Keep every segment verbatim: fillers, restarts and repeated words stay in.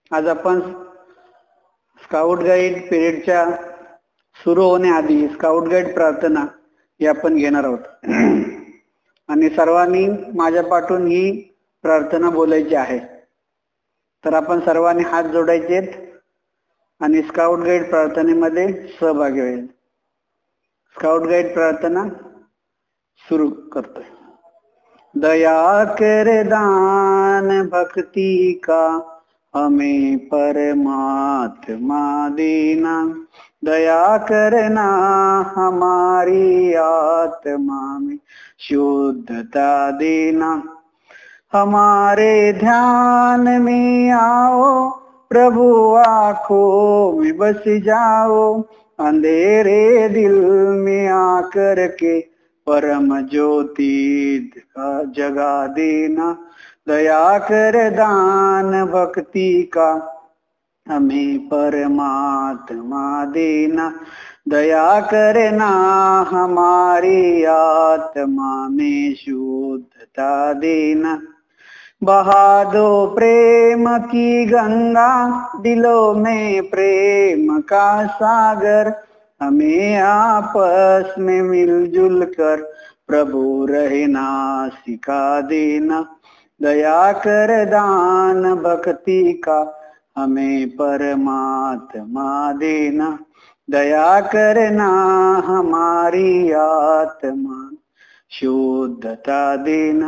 आज आपण scout guide पिरियडच्या सुरू होण्याआधी स्काउट गाईड प्रार्थना ही आपण घेणार आहोत आणि सर्वांनी माझ्या पाठून ही प्रार्थना बोलायची आहे. तर आपण सर्वांनी हात जोडायचे आणि स्काउट गाईड प्रार्थनेमध्ये सहभागी होईल. स्काउट गाईड प्रार्थना सुरू करतोय. दया कर दान भक्ति का हमें परमात्मा देना, दया करना हमारी आत्मा में शुद्धता देना, हमारे ध्यान में आओ प्रभु आँखों में बस जाओ, अंधेरे दिल में आकर के परम ज्योति जगा देना, दया कर दान भक्ति का हमें परमात्मा देना, दया करना हमारी आत्मा में शुद्धता देना, बहा दो प्रेम की गंगा दिलों में प्रेम का सागर, हमें आपस में मिलजुल कर प्रभु रहना सिखा देना, दया कर दान भक्ति का हमें परमात्मा देना, दया करना हमारी आत्मा शुद्धता देना,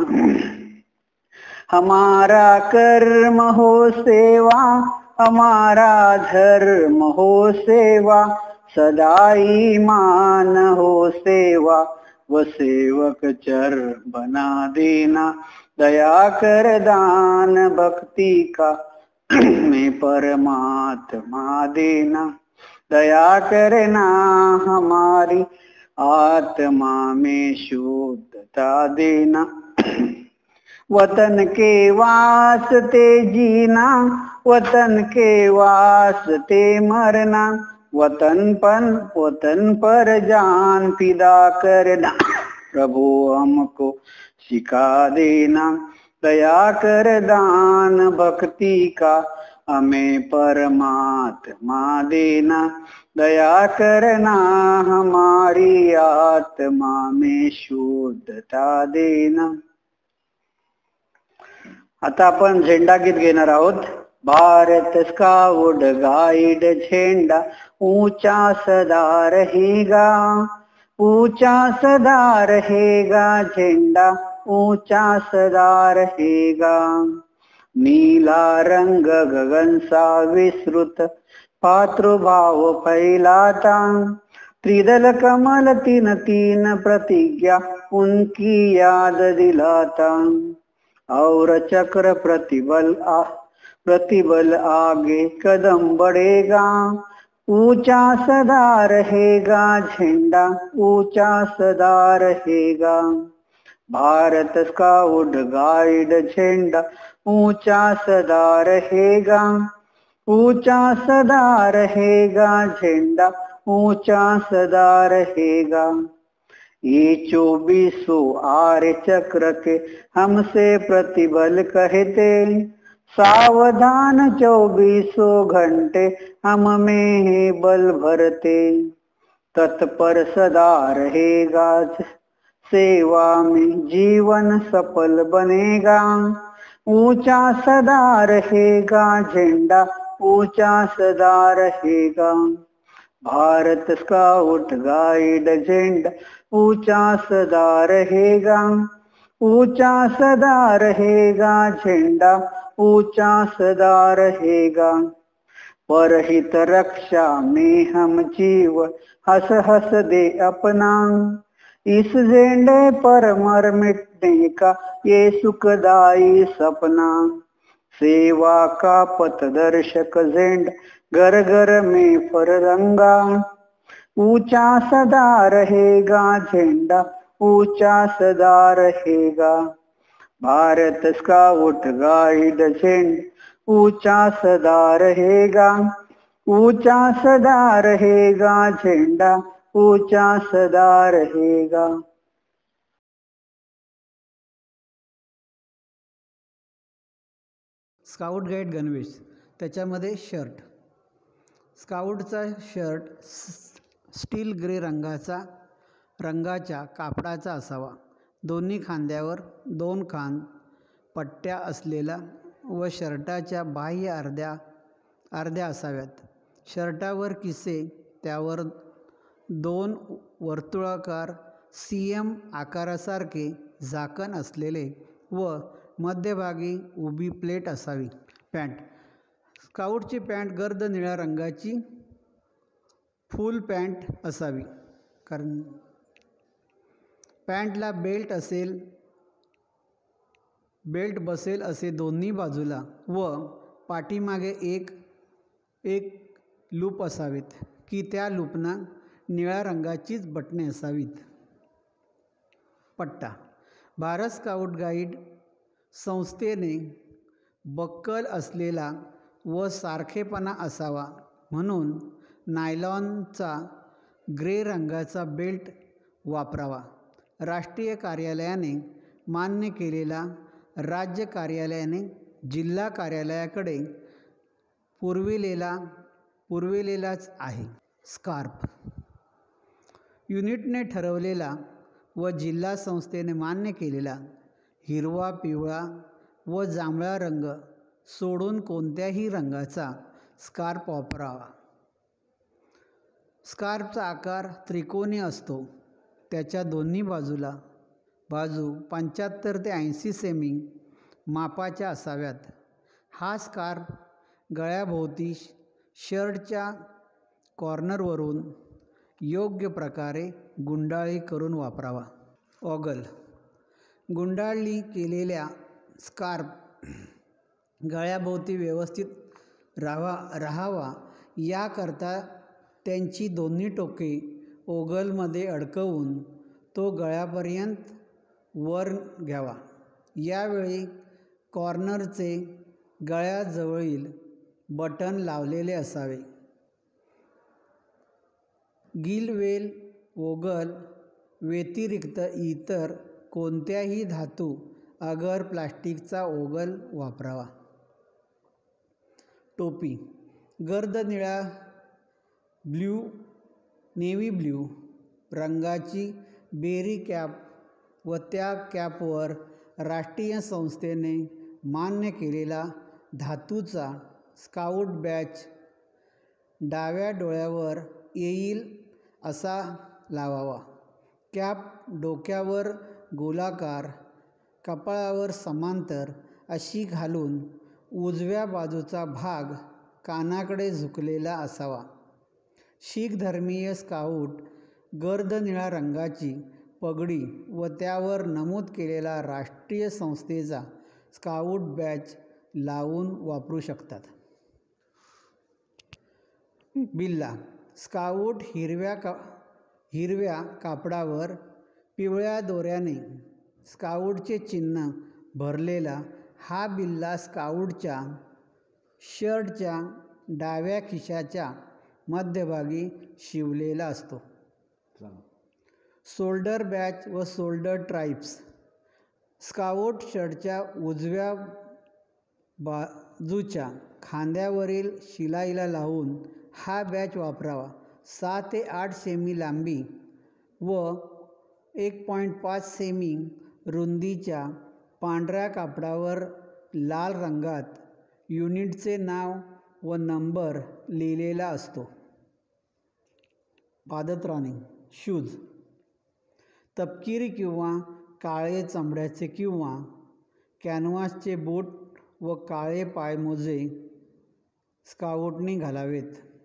हमारा कर्म हो सेवा हमारा धर्म हो सेवा, सदा ईमान हो सेवा व सेवक चर बना देना, दया कर दान भक्ति का में परमात्मा देना, दया करना हमारी आत्मा में शुद्धता देना, वतन के वास्ते जीना वतन के वास्ते मरना, वतन पर वतन पर जान फिदा करना प्रभु हमको सिखा देना, दया कर दान भक्ति का हमें परमात्मा देना, दया करना हमारी आत्मा में शुद्धता देना. आता आपण झेंडा गीत घेणार आहोत. भारत स्काउट गाइड झेंडा ऊंचा सदा रहेगा, ऊंचा सदा रहेगा झेंडा ऊंचा सदा रहेगा, नीला रंग गगन सा विस्तृत पातृभाव फैलाता, त्रिदल कमल तीन तीन प्रतिज्ञा उनकी याद दिलाता, और चक्र प्रतिबल आ प्रतिबल आगे कदम बढ़ेगा, ऊंचा सदा रहेगा झंडा ऊंचा सदा रहेगा, भारत स्काउट गाइड झंडा ऊंचा सदा रहेगा, ऊंचा सदा रहेगा झंडा ऊंचा सदा रहेगा, ये चौबीसों आर्य चक्र के हमसे प्रतिबल कहते, सावधान चौबीसों घंटे हम में ही बल भरते, तत्पर सदा रहेगा सेवा में जीवन सफल बनेगा, ऊंचा सदा रहेगा झंडा ऊंचा सदा रहेगा, भारत स्काउट गाइड झंडा ऊंचा सदा रहेगा, ऊंचा सदा रहेगा झंडा ऊंचा सदा रहेगा, परहित रक्षा में हम जीव हंस हंस दे अपना, इस झंडे पर मर मिटने का ये सुखदाई सपना, सेवा का पथदर्शक झंडा घर घर में फरंगा, ऊंचा सदा रहेगा झंडा ऊंचा सदा रहेगा, भारत स्काउट गाइड झंडा ऊंचा सदा रहेगा, ऊंचा सदा रहेगा झंडा ऊंचा सदा रहेगा. स्काउट गाइड गणवेश त्याच्यामध्ये शर्ट, स्काउटचा शर्ट स्टील ग्रे रंगाचा रंगाच्या कापडाचा असावा. दोन्ही खांद्यावर दोन खांद पट्ट्या असलेला व शर्टाच्या बाह्य अर्ध्या अर्ध्या असाव्यात. शर्टावर किसे, त्यावर दोन वर्तुळाकार सीएम आकारासारखे झाकण असलेले व मध्यभागी उभी प्लेट असावी. पॅन्ट, स्काउटची पॅन्ट गर्द निळ्या रंगाची फुल पॅन्ट असावी. कारण पॅन्टला बेल्ट असेल बेल्ट बसेल असे दोन्ही बाजूला व पाठीमागे एक एक लूप असावेत की त्या लूपना निळ्या रंगाचीच बटणे असावीत. पट्टा, भारत स्काउट गाईड संस्थेने बक्कल असलेला व सारखेपणा असावा म्हणून नायलॉनचा ग्रे रंगाचा बेल्ट वापरावा. राष्ट्रीय कार्यालयाने मान्य केलेला राज्य कार्यालयाने जिल्हा कार्यालयाकडे पुरविलेला पुरविलेलाच आहे. स्कार्फ, युनिटने ठरवलेला व जिल्हा संस्थेने मान्य केलेला हिरवा, पिवळा व जांभळा रंग सोडून कोणत्याही रंगाचा स्कार्फ वापरावा. स्कार्फचा आकार त्रिकोणी असतो. त्याच्या दोन्ही बाजूला बाजू पंच्याहत्तर ते ऐंशी सेमी मापाच्या असाव्यात. हा स्कार्फ गळ्याभोवती शर्टच्या कॉर्नरवरून योग्य प्रकारे गुंडाळी करून वापरावा. ऑगल, गुंडाळी केलेल्या स्कार्फ गळ्याभोवती व्यवस्थित राहावा राहावा याकरता त्यांची दोन्ही टोके ओगलमध्ये अडकवून तो गळ्यापर्यंत वर घ्यावा. यावेळी कॉर्नरचे गळ्याजवळील बटन लावलेले असावे. गिलवेल ओगल व्यतिरिक्त इतर कोणत्याही धातू अगर प्लास्टिकचा ओगल वापरावा. टोपी, गर्द निळ्या ब्ल्यू नेव्ही ब्ल्यू रंगाची बेरी कॅप व त्या कॅपवर राष्ट्रीय संस्थेने मान्य केलेला धातूचा स्काउट बॅच डाव्या डोळ्यावर येईल असा लावावा. कॅप डोक्यावर गोलाकार, कपाळावर समांतर अशी घालून उजव्या बाजूचा भाग कानाकडे झुकलेला असावा. शीख धर्मीय स्काउट गर्द निळ्या रंगाची पगडी व त्यावर नमूद केलेला राष्ट्रीय संस्थेचा स्काउट बॅच लावून वापरू शकतात. बिल्ला, स्काउट हिरव्या का हिरव्या कापडावर पिवळ्या दोऱ्याने स्काउटचे चिन्ह भरलेला हा बिल्ला स्काउटच्या शर्टच्या डाव्या खिशाच्या मध्यभागी शिवलेला असतो. शोल्डर बॅच व शोल्डर ट्राइप्स, स्काउट शर्टच्या उजव्या बाजूच्या खांद्यावरील शिलाईला लावून हा बॅच वापरावा. सहा ते आठ सेमी लांबी व एक पॉईंट पाच सेमी रुंदीच्या पांढऱ्या कापडावर लाल रंगात युनिटचे नाव व नंबर लिहिलेला असतो. पादत्राणे, शूज, तपकिरी किंवा काळे चामड्याचे किंवा कॅनव्हासचे बूट व काळे पायमोजे स्काउटने घालावेत.